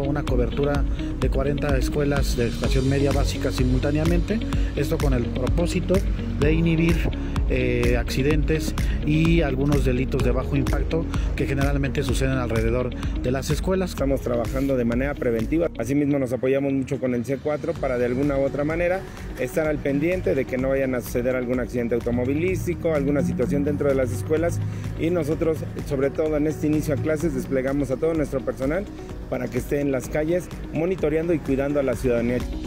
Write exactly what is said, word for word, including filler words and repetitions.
una cobertura de cuarenta escuelas de educación media básica simultáneamente, esto con el propósito de inhibir eh, accidentes y algunos delitos de bajo impacto que generalmente suceden alrededor de las escuelas. Estamos trabajando de manera preventiva, asimismo nos apoyamos mucho con el C cuatro para de alguna u otra manera estar al pendiente de que no vayan a suceder algún accidente automovilístico, alguna situación dentro de las escuelas, y nosotros, sobre todo en este inicio a clases, desplegamos a todo nuestro personal para que esté en las calles monitoreando y cuidando a la ciudadanía.